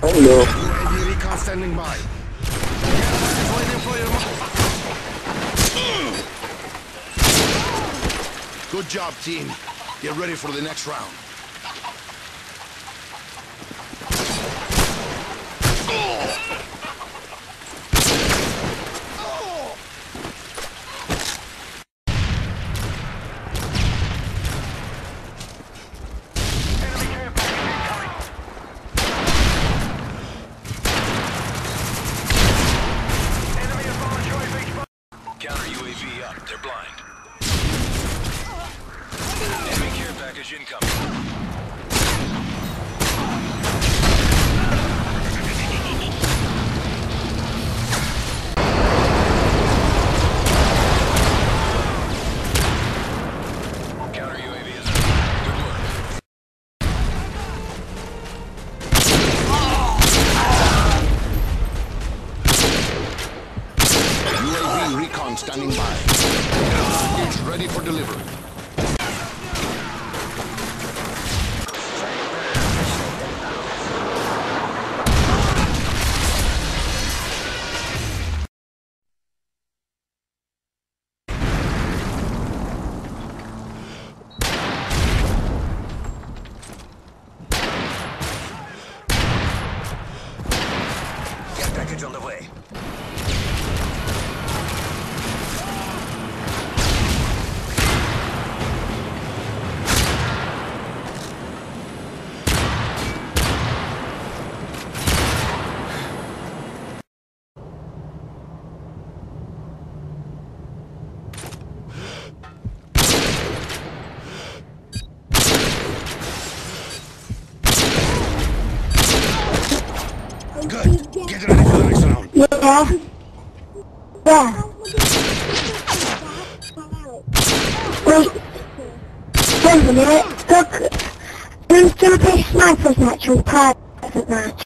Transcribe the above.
Oh no. UAV recon standing by. Gas is waiting for your Good job, team. Get ready for the next round. Counter UAV up. They're blind. Enemy care package incoming. Counter UAV is up. Good work. UAV recon standing by. It's ready for delivery. Care package on the way. Good. Get ready for the next round. Yeah. Yeah. Wait. Wait a minute. Look. Who's gonna play snipers match or private match?